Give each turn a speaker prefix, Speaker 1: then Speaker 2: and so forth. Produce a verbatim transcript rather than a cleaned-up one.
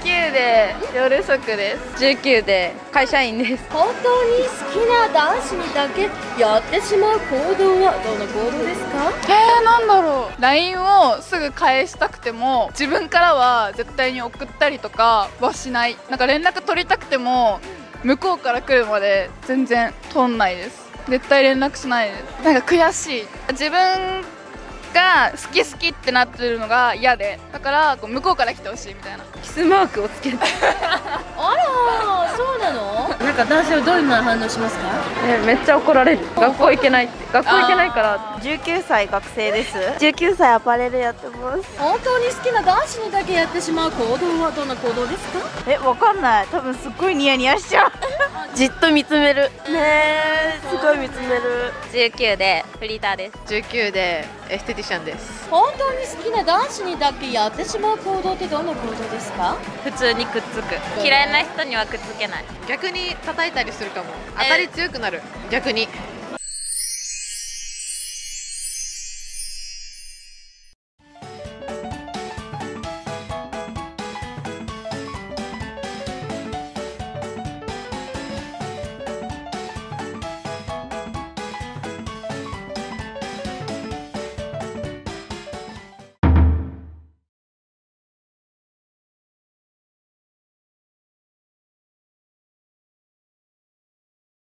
Speaker 1: きゅうで夜職です。じゅうきゅうで会社員です。
Speaker 2: 本当に好きな男子にだけやってしまう行動はどんな行動ですか？
Speaker 1: えー、なんだろう。 ライン をすぐ返したくても自分からは絶対に送ったりとかはしない。なんか連絡取りたくても向こうから来るまで全然取んないです。絶対連絡しないです。なんか悔しい。自分が好き好きってなってるのが嫌で、だからこう向こうから来てほしいみたいな。キスマークをつけて
Speaker 2: あら、そうなの？なんか男性はどんな反応しますか？
Speaker 1: え、めっちゃ怒られる。学校行けないって。学校行けないから。
Speaker 3: じゅうきゅうさい学生です。じゅうきゅうさいアパレルやってます。
Speaker 2: 本当に好きな男子にだけやってしまう行動はどんな行動ですか？
Speaker 3: え、わかんない。多分すっごいニヤニヤしちゃう。じっと見つめる。ねえ、すごい見つめる。
Speaker 4: じゅうきゅうでフリーターです。
Speaker 5: じゅうきゅうでエステティシャンです。
Speaker 2: 本当に好きな男子にだけやってしまう行動ってどんな行動ですか？
Speaker 4: 普通にくっつく。嫌いな人にはくっつけない。
Speaker 5: 逆に叩いたりするかも。当たり強くなる。逆に。